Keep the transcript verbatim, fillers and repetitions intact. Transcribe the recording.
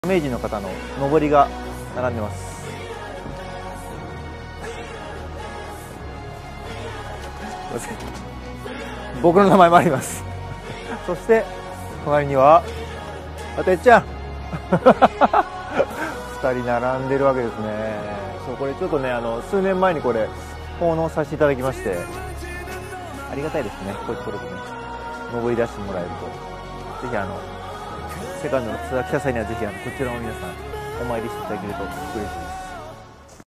明治の方の上りが並んでます。すいません、僕の名前もあります。そして隣にはあてっちゃんふたり並んでるわけですね。そう、これちょっとね、あの数年前にこれ奉納させていただきまして、ありがたいですね。こういったことでね、上り出してもらえると、ぜひあのセカンドのツアー記者祭にはぜひあのこちらの皆さんお参りしていただけると嬉しいです。